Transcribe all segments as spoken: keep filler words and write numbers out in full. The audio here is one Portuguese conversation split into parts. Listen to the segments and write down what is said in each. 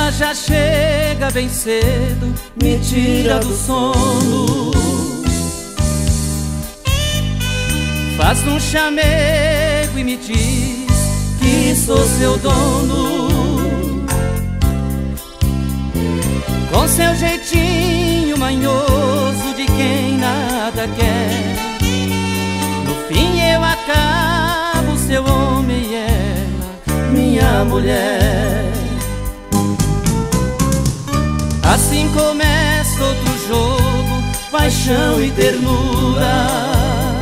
ela já chega bem cedo, me tira do sono. Faz um chamego e me diz que sou seu dono. Com seu jeitinho manhoso de quem nada quer, no fim eu acabo seu homem e ela minha mulher. Assim começa outro jogo, paixão e ternura.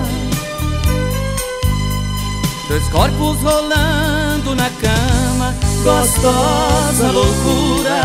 Dois corpos rolando na cama, gostosa loucura.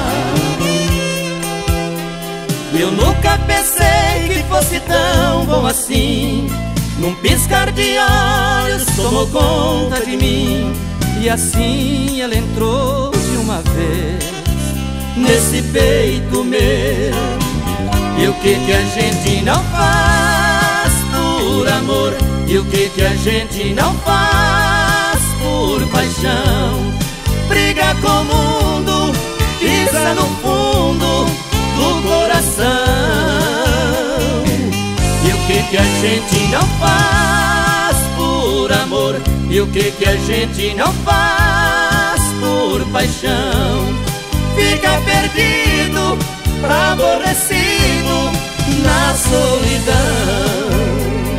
Eu nunca pensei que fosse tão bom assim. Num piscar de olhos tomou conta de mim. E assim ela entrou de uma vez nesse peito meu. E o que que a gente não faz por amor? E o que que a gente não faz por paixão? Briga com o mundo, pisa no fundo do coração. E o que que a gente não faz por amor? E o que que a gente não faz por paixão? Fica perdido, aborrecido na solidão.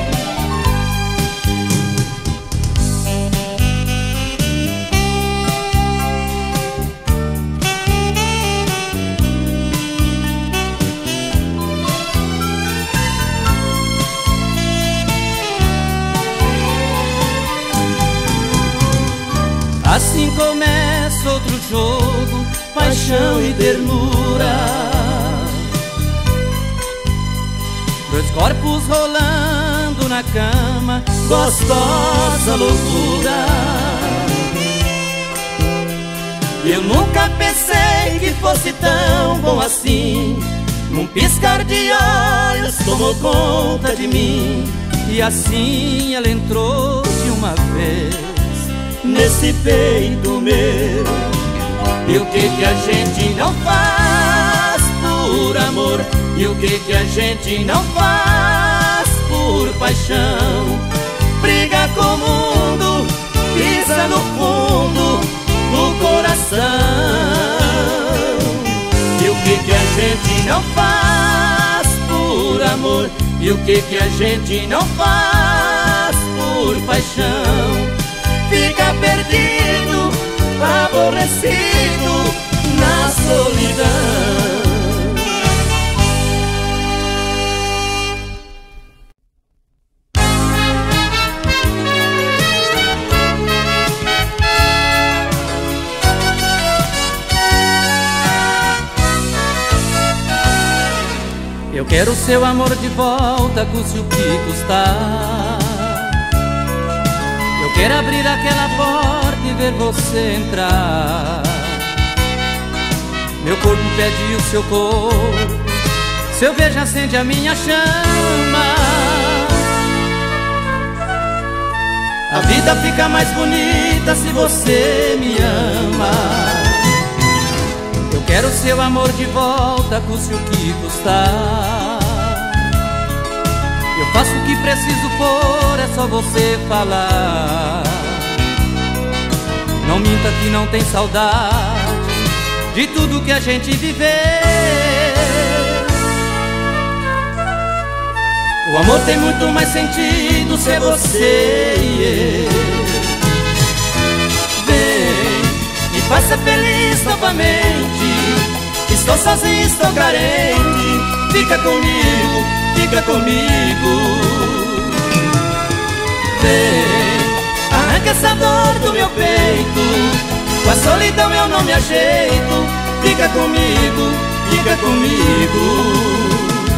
Assim começa outro jogo, paixão e ternura. Dois corpos rolando na cama, gostosa loucura. Eu nunca pensei que fosse tão bom assim. Num piscar de olhos tomou conta de mim. E assim ela entrou de uma vez nesse peito meu. E o que que a gente não faz por amor? E o que que a gente não faz por paixão? Briga com o mundo, pisa no fundo do coração. E o que que a gente não faz por amor? E o que que a gente não faz por paixão? Fica perdido, aborrecido na solidão. Eu quero seu amor de volta, custe o que custar. Eu quero abrir aquela porta e ver você entrar. Meu corpo pede o seu corpo, seu beijo acende a minha chama. A vida fica mais bonita se você me ama. Eu quero seu amor de volta, custe o que custar. Eu faço o que preciso for, é só você falar. Não minta que não tem saudade de tudo que a gente viveu. O amor tem muito mais sentido se é você e eu. Vem, me faça feliz novamente. Estou sozinho, estou carente. Fica comigo, fica comigo. Vem, arranca essa dor do meu peito. Com a solidão eu não me ajeito. Fica comigo, fica comigo.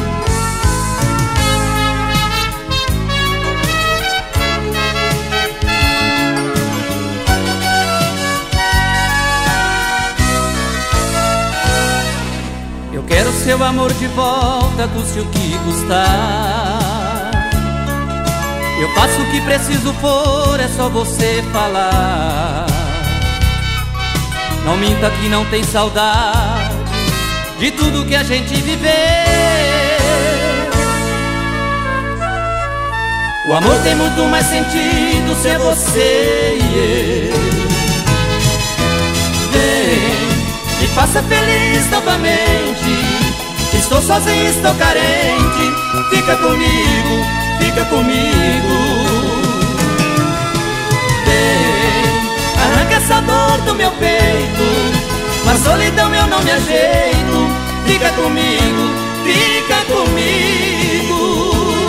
Eu quero seu amor de volta, custe o que custar. Eu faço o que preciso for, é só você falar. Não minta que não tem saudade de tudo que a gente viveu. O amor tem muito mais sentido se é você e eu. Vem, me faça feliz novamente. Estou sozinho, estou carente. Fica comigo, fica comigo. Vem, arranca essa dor do meu peito. Na solidão eu não me ajeito. Fica comigo, fica comigo.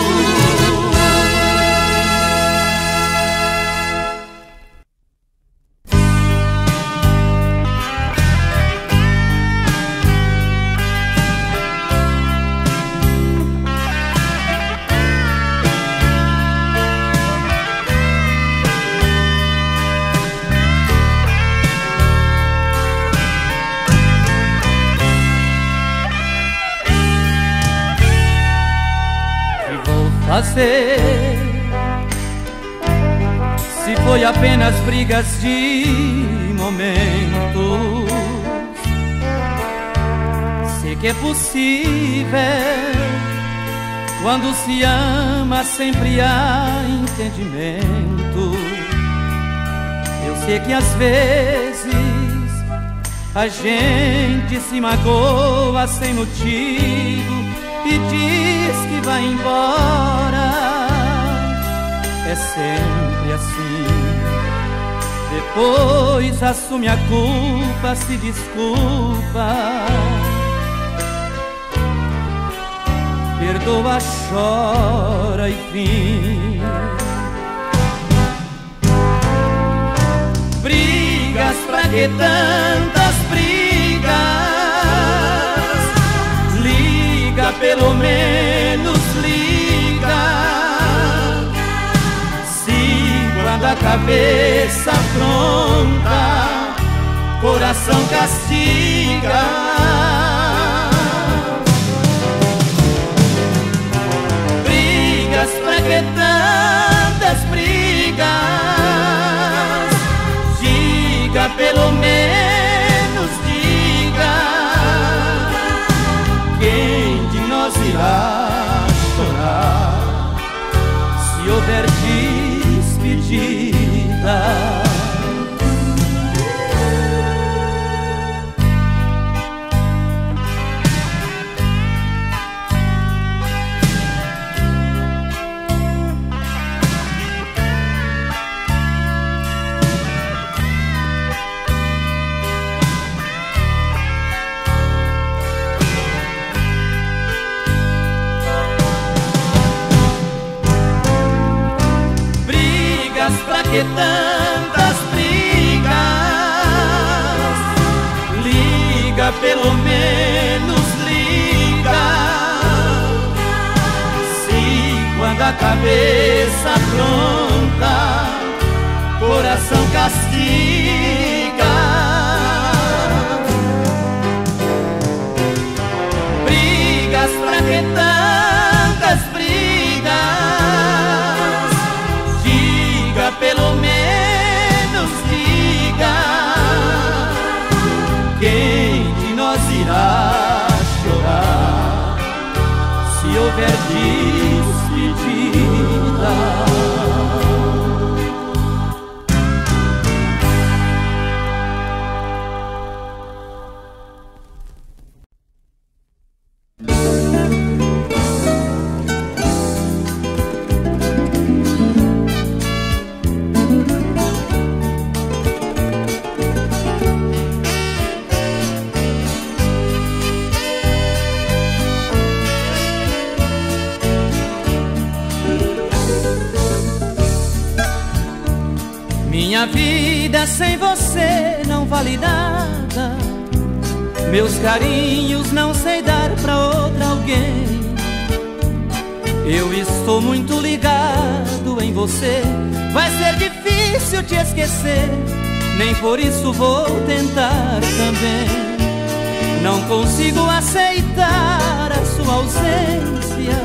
Fazer, se foi apenas brigas de momentos, sei que é possível. Quando se ama sempre há entendimento. Eu sei que às vezes a gente se magoa sem motivo e diz que vai embora. É sempre assim. Depois assume a culpa, se desculpa, perdoa, chora e fim. Brigas, pra que tantas brigas? Liga, pelo menos liga. Se quando a cabeça pronta, coração castiga. Brigas, pra que tantas brigas? Diga, pelo menos diga. Quem de nós irá chorar se houver despedida? Pra que tantas brigas? Liga, pelo menos liga. Se quando a cabeça pronta, coração castiga. Brigas, pra que tantas brigas? Pelo menos diga. Quem de nós irá chorar se houver despedida? Minha vida sem você não vale nada. Meus carinhos não sei dar pra outra alguém. Eu estou muito ligado em você. Vai ser difícil te esquecer, nem por isso vou tentar também. Não consigo aceitar a sua ausência.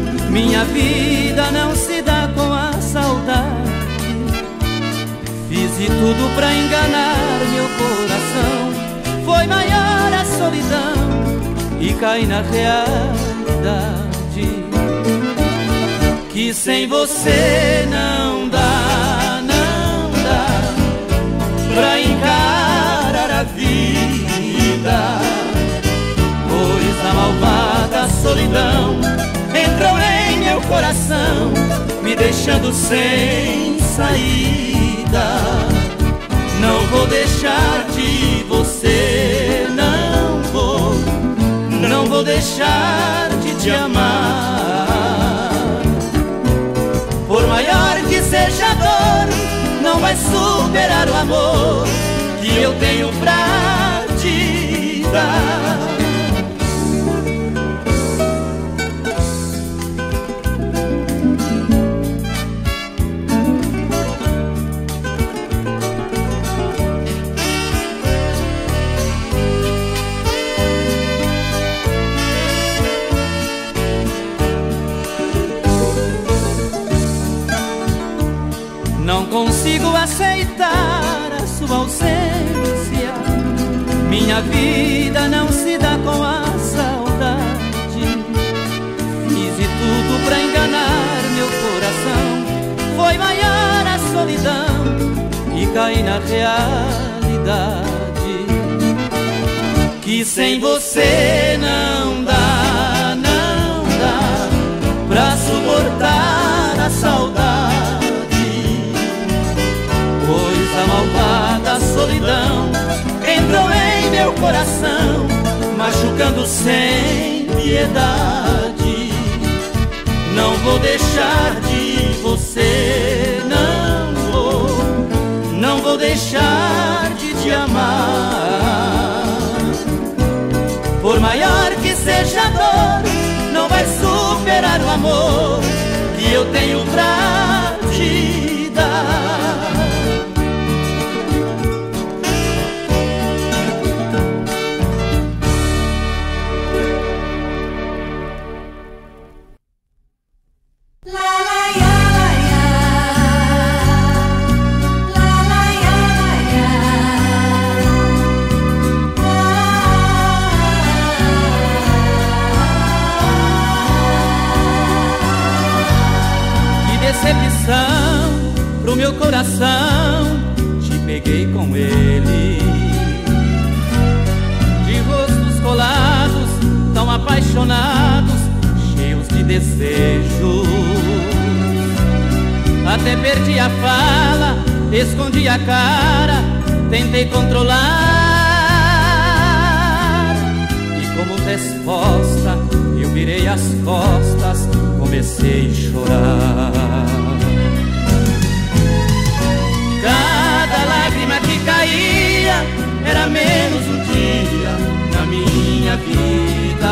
Minha vida não se dá com a saudade. Fiz Fiz de tudo pra enganar meu coração, foi maior a solidão e caí na realidade que sem você não dá, não dá pra encarar a vida, pois a malvada solidão entrou em meu coração, me deixando sem saída. Não vou deixar de você, não vou, não vou deixar de te amar. Por maior que seja a dor, não vai superar o amor que eu tenho pra te dar. Não consigo aceitar a sua ausência, minha vida não se dá com a saudade. Fiz de tudo pra enganar meu coração, foi maior a solidão e caí na realidade que sem você não dá, não dá pra suportar a saudade. Pois a malvada solidão entrou em meu coração, machucando sem piedade. Não vou deixar de você, não vou, não vou deixar de te amar. Por maior que seja a dor, não vai superar o amor que eu tenho pra te dar. Pro meu coração, te peguei com ele, de rostos colados, tão apaixonados, cheios de desejo. Até perdi a fala, escondi a cara, tentei controlar, e como resposta eu virei as costas, comecei a chorar. Cada lágrima que caía era menos um dia na minha vida.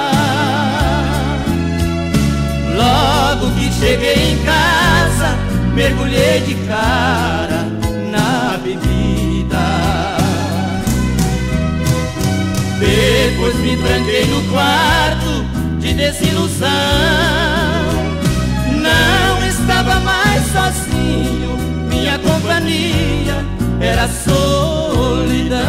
Logo que cheguei em casa, mergulhei de cara na bebida. Depois me tranquei no quarto de desilusão. Não estava mais sozinho, minha companhia era a solidão.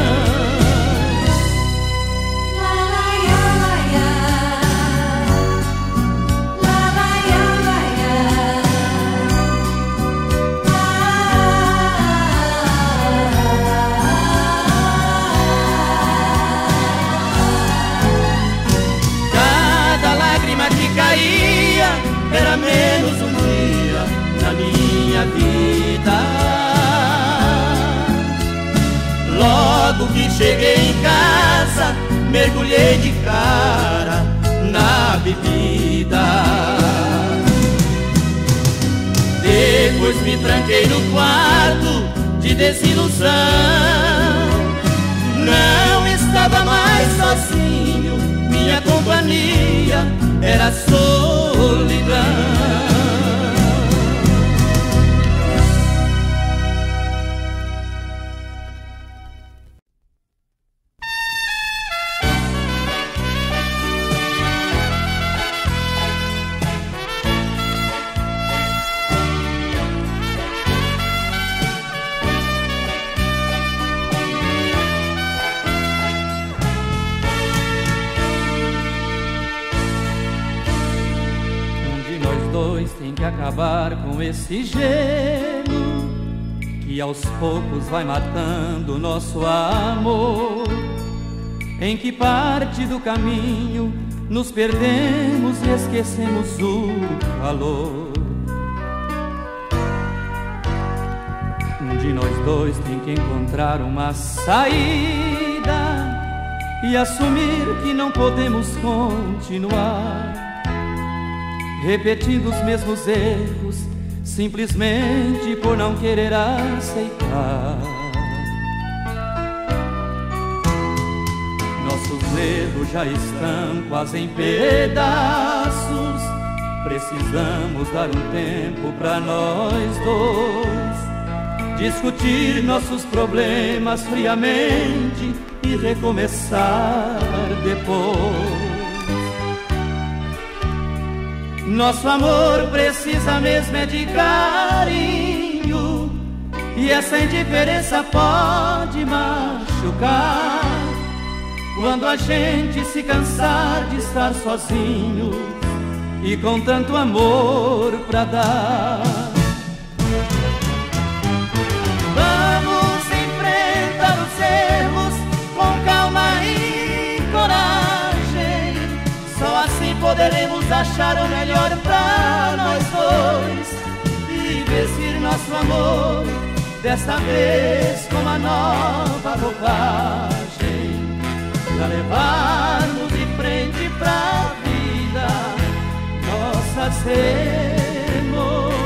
Cada lágrima que caía era menos um dia na minha vida. Logo que cheguei em casa, mergulhei de cara na bebida. Depois me tranquei no quarto de desilusão. Não estava mais sozinho, minha companhia era a solidão. que acabar com esse gelo que aos poucos vai matando o nosso amor. Em que parte do caminho nos perdemos e esquecemos o calor. Um de nós dois tem que encontrar uma saída e assumir que não podemos continuar repetindo os mesmos erros simplesmente por não querer aceitar. Nossos erros já estão quase em pedaços. Precisamos dar um tempo pra nós dois, discutir nossos problemas friamente e recomeçar depois. Nosso amor precisa mesmo é de carinho, e essa indiferença pode machucar quando a gente se cansar de estar sozinho e com tanto amor pra dar. Vamos enfrentar os erros com calma e coragem, só assim poderemos achar o melhor pra nós dois e vestir nosso amor desta vez com uma nova roupagem, pra levarmos de frente pra vida nossas emoções.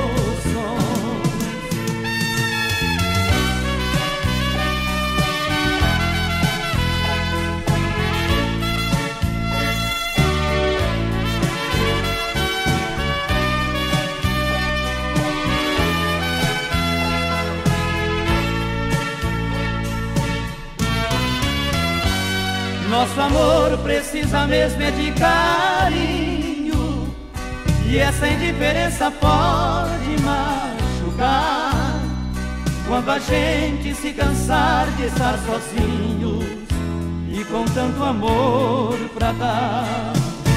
Nosso amor precisa mesmo é de carinho, e essa indiferença pode machucar quando a gente se cansar de estar sozinhos e com tanto amor pra dar.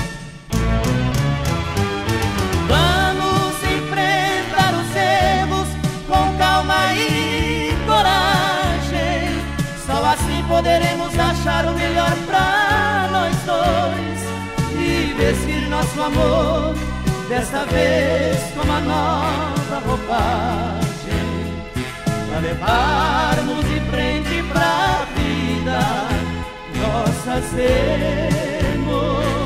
Vamos enfrentar os erros com calma e coragem, só assim poderemos achar o melhor pra nós dois e vestir nosso amor desta vez com uma nova roupagem, pra levarmos de frente pra vida nossas emoções.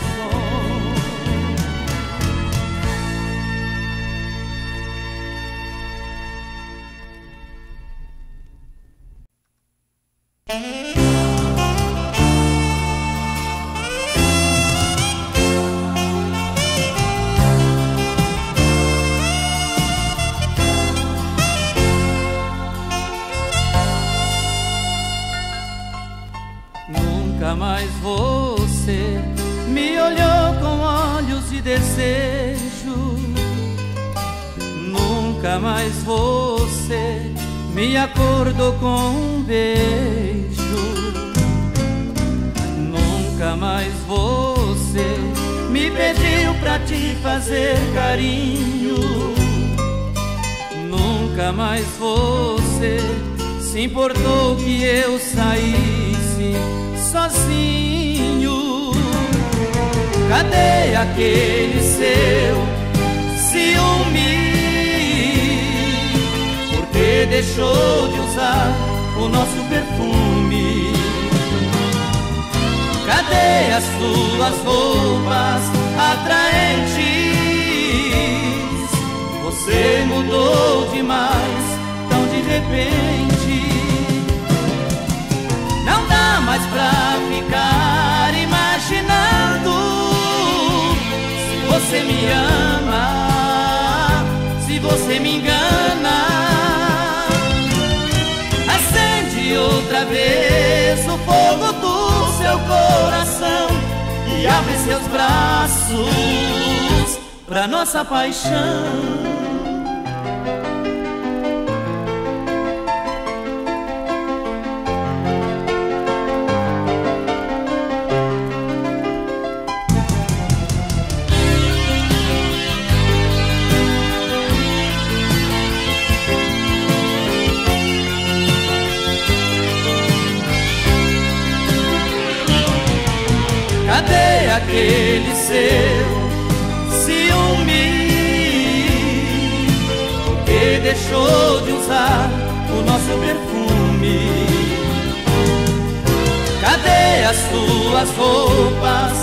Nunca mais você me olhou com olhos de desejo, nunca mais você me acordou com um beijo, nunca mais você me pediu pra te fazer carinho, nunca mais você se importou que eu saísse sozinho. Cadê aquele seu ciúme? Porque deixou de usar o nosso perfume? Cadê as suas roupas atraentes? Você mudou demais, tão de repente. Não dá mais pra ficar imaginando se você me ama, se você me engana. Acende outra vez o fogo do seu coração e abre seus braços pra nossa paixão. aquele seu ciúme que deixou de usar o nosso perfume? Cadê as tuas roupas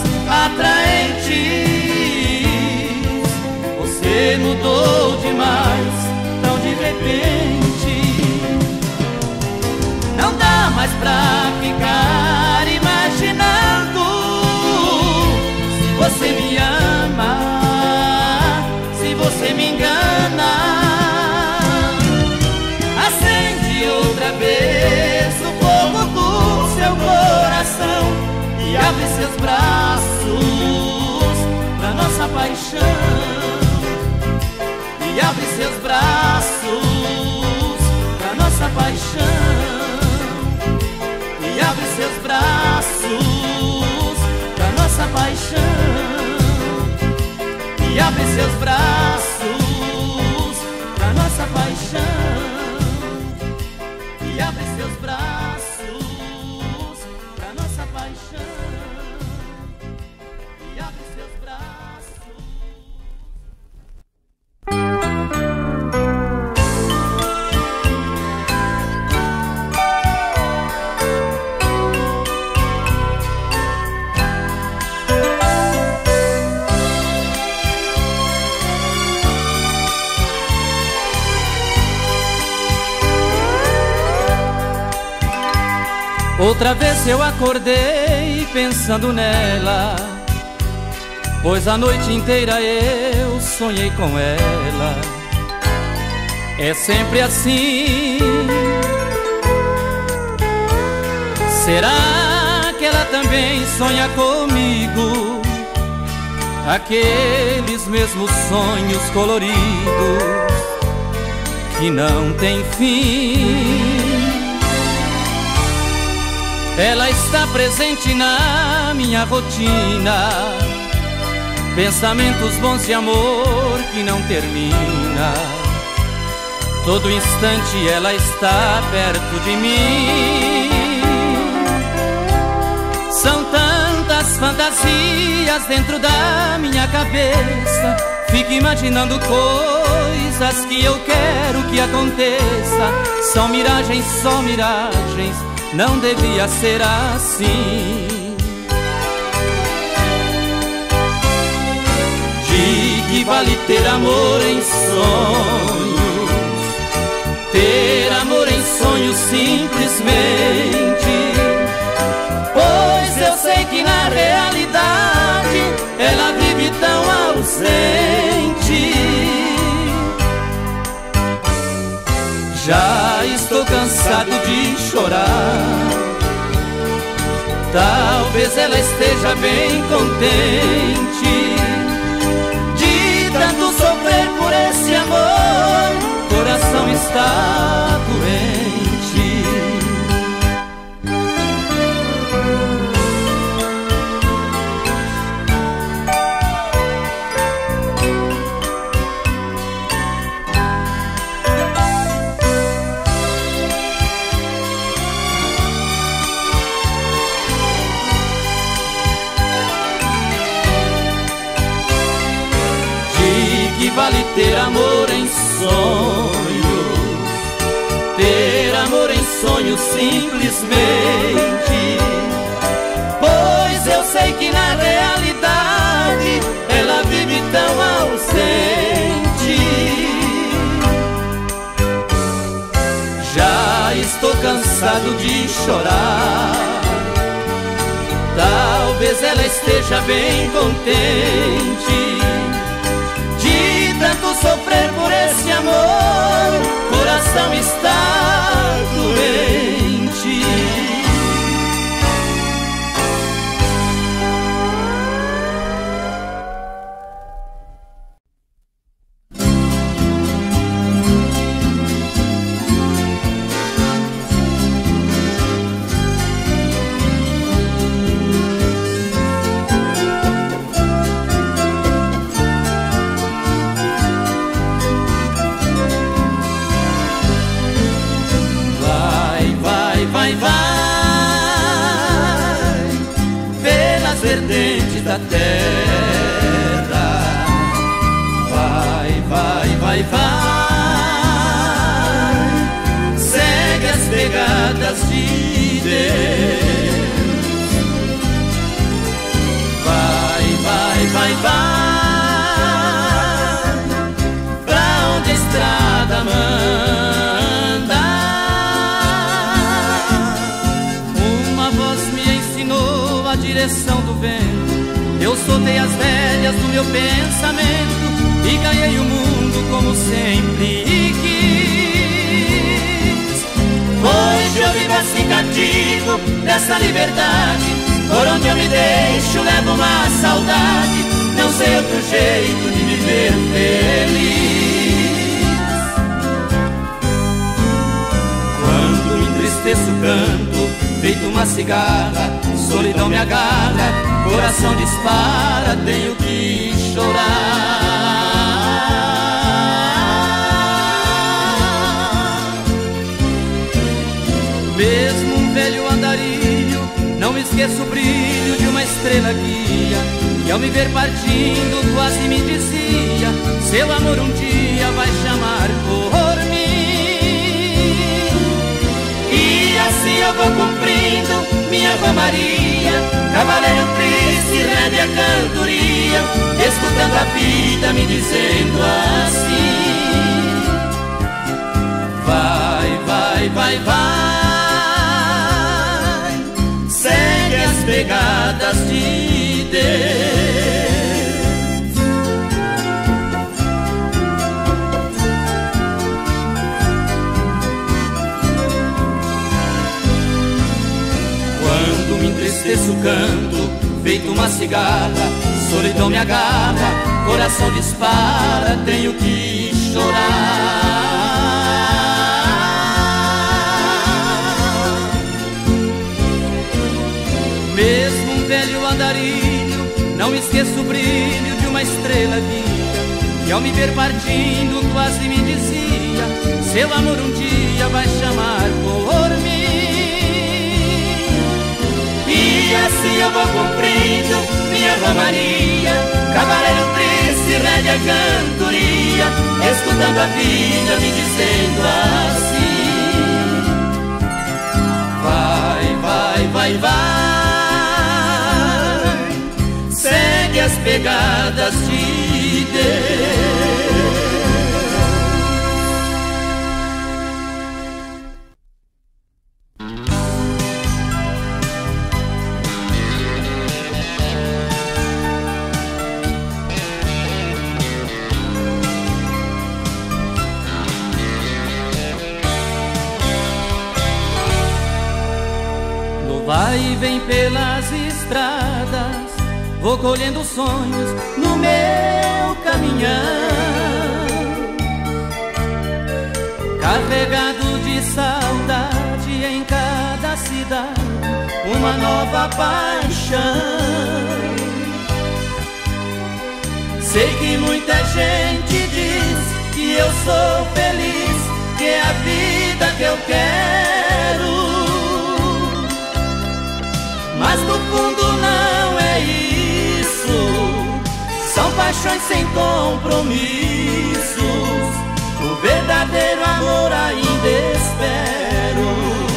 atraentes? Você mudou demais, tão de repente. Não dá mais pra ficar imaginando. Se você me ama, se você me engana, acende outra vez o fogo do seu coração e abre seus braços pra nossa paixão. E abre seus braços pra nossa paixão. E abre seus braços pra nossa paixão. E abre seus braços pra nossa paixão. E abre seus braços pra nossa paixão. E abre seus braços. Outra vez eu acordei pensando nela, pois a noite inteira eu sonhei com ela. É sempre assim. Será que ela também sonha comigo? Aqueles mesmos sonhos coloridos que não tem fim. Ela está presente na minha rotina, pensamentos bons de amor que não termina. Todo instante ela está perto de mim. São tantas fantasias dentro da minha cabeça. Fico imaginando coisas que eu quero que aconteça. São miragens, só miragens, não devia ser assim. De que vale ter amor em sonhos? Ter amor em sonhos simplesmente. Pois eu sei que na realidade ela vive tão ausente. Já estou cansado de chorar. Talvez ela esteja bem contente de tanto sofrer por esse amor. Coração está doente. Vale ter amor em sonhos, ter amor em sonhos simplesmente. Pois eu sei que na realidade ela vive tão ausente. Já estou cansado de chorar. Talvez ela esteja bem contente tanto sofrer por esse amor. Coração está doente. da terra. Vai, vai, vai, vai, segue as pegadas de Deus. Vai, vai, vai, vai, pra onde a estrada manda. Uma voz me ensinou a direção do vento. Eu soltei as rédeas do meu pensamento e ganhei o mundo como sempre quis. Hoje eu vivo assim cativo dessa liberdade. Por onde eu me deixo levo uma saudade. Não sei outro jeito de viver feliz. Quando me entristeço canto, feito uma cigarra. Solidão me agarra, coração dispara, tenho que chorar. Mesmo um velho andarilho, não me esqueço o brilho de uma estrela guia, que ao me ver partindo quase me dizia: seu amor um dia vai chamar por mim. E assim eu vou cumprindo minha romaria, cavaleiro triste, rende a cantoria, escutando a vida me dizendo assim: vai, vai, vai, vai, segue as pegadas de Deus. Quando me entristeço canto, feito uma cigarra, solidão me agarra, coração dispara, tenho que chorar. Mesmo um velho andarilho, não esqueço o brilho de uma estrela guia, que ao me ver partindo quase me dizia: seu amor um dia vai chamar por mim. E assim eu vou cumprindo minha romaria, cavaleiro triste, rende a cantoria, escutando a vida me dizendo assim: vai, vai, vai, vai, segue as pegadas de Deus. Vai e vem pelas estradas, vou colhendo sonhos no meu caminhão, carregado de saudade em cada cidade, uma nova paixão. Sei que muita gente diz que eu sou feliz, que é a vida que eu quero, mas no fundo não é isso. São paixões sem compromissos, o verdadeiro amor ainda espero.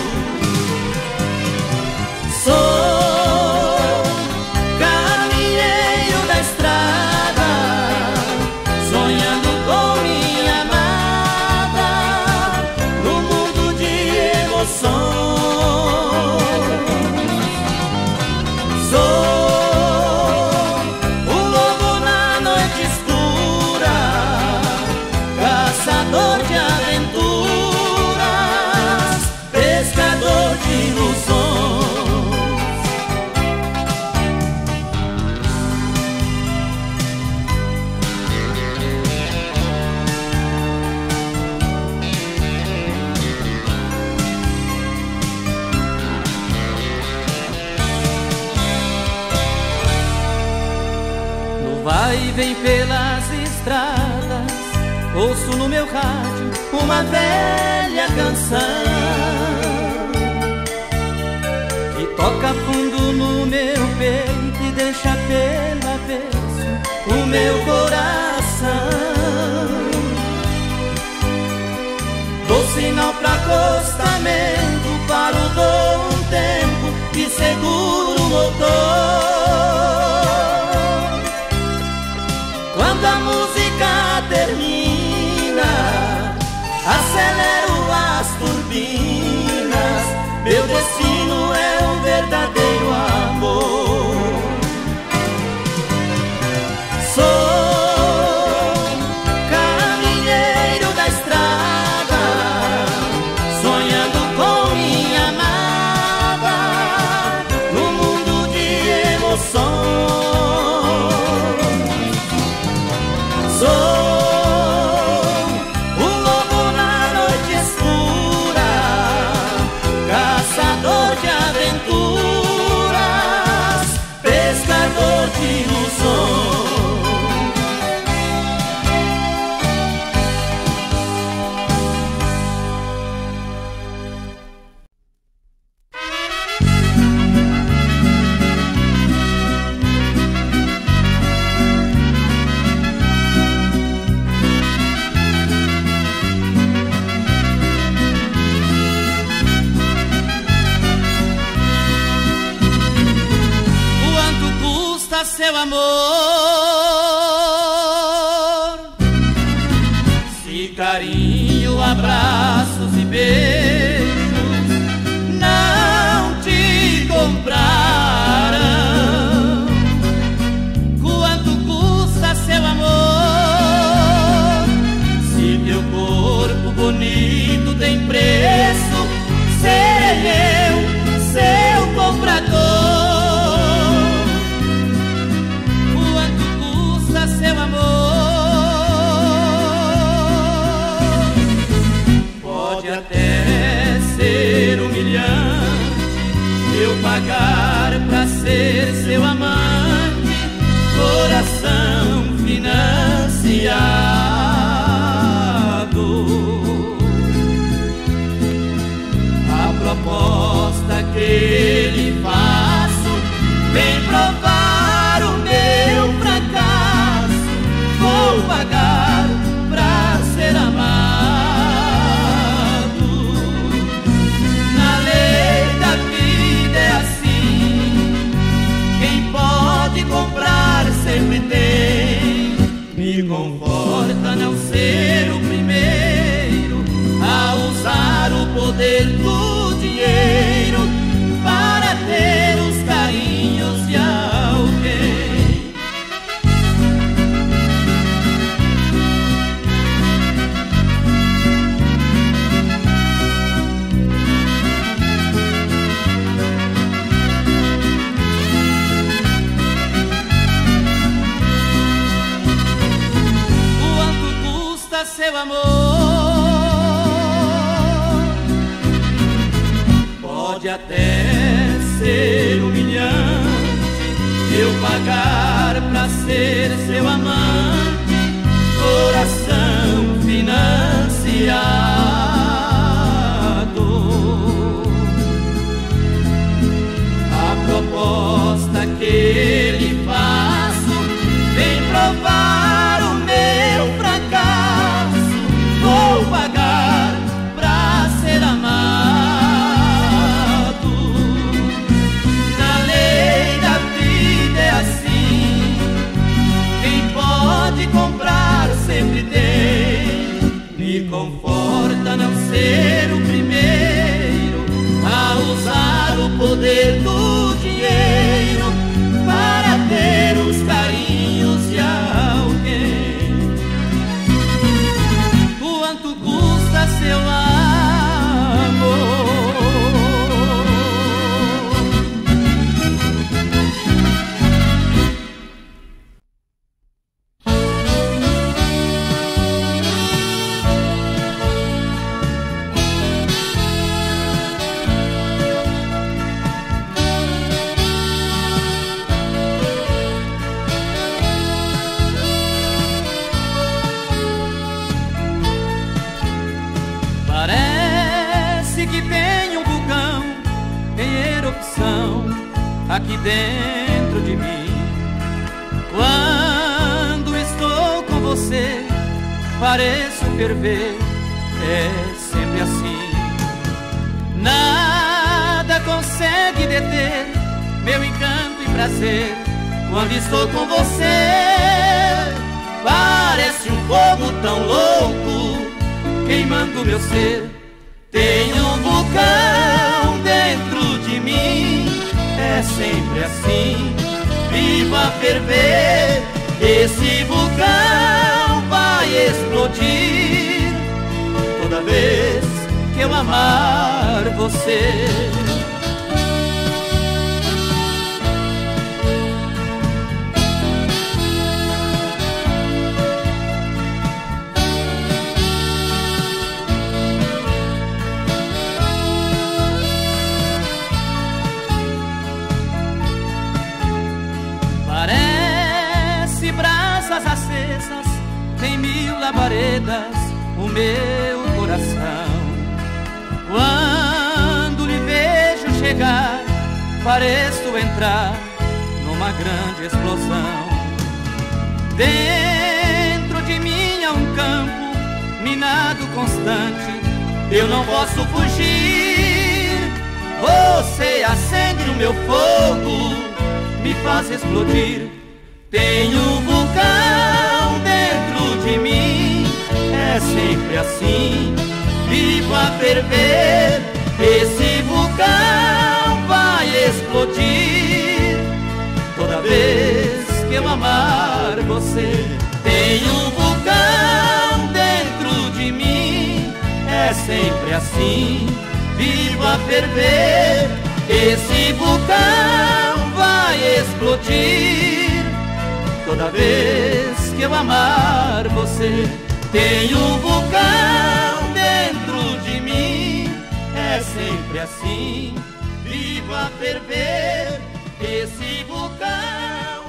Sou caminheiro da estrada, sonhando com minha amada, no mundo de emoções. Vai e vem pelas estradas, ouço no meu rádio uma velha canção que toca fundo no meu peito e deixa pelo avesso o meu coração. Dou sinal pra acostamento, paro, dou um tempo e seguro o motor. Quando a música termina, acelero as turbinas. Meu destino é um verdadeiro amor. Sou caminheiro da estrada, sonhando com minha amada, no mundo de emoções. Sou de aventuras, pescador de ilusões. Seu amor, se carinho, abraços e beijos não te comprarão. Quanto custa seu amor? Se teu corpo bonito tem preço, serei eu seu comprador. Seu amor pode até ser humilhante, eu pagar pra ser seu amante, coração financiado. A proposta que lhe faço vem provar o meu fracasso. Vou pagar pra ser amado. Na lei da vida é assim, quem pode comprar sempre tem. Me conforta não ser o primeiro a usar o poder do dinheiro para ter os carinhos de alguém. Seu amor pode até ser humilhante, eu pagar pra ser seu amante, coração financiado. A proposta que lhe faço vem provar o meu fracasso. Vou pagar pra ser amado. Na lei da vida é assim, quem pode comprar sempre tem. Me conforta não ser o primeiro a usar o poder do dinheiro para ter os carinhos de alguém. Quanto custa seu amor? aqui dentro de mim. pareço ferver, é sempre assim. Nada consegue deter meu encanto e prazer quando estou com você. Parece um fogo tão louco queimando meu ser. Tem um vulcão dentro de mim, é sempre assim. Vivo a ferver, esse vulcão vai explodir toda vez que eu amar você. Parece brasas acesas em mil labaredas o meu coração. Quando lhe vejo chegar, pareço entrar numa grande explosão. Dentro de mim há um campo minado constante, eu não posso fugir. Você acende o meu fogo, me faz explodir. Tem um vulcão dentro de mim, é sempre assim. Vivo a ferver, esse vulcão vai explodir toda vez que eu amar você. Tem um vulcão dentro de mim, é sempre assim. Vivo a ferver, esse vulcão vai explodir toda vez que eu amar você. Tem um vulcão dentro de mim, é sempre assim. Vivo a ferver, esse vulcão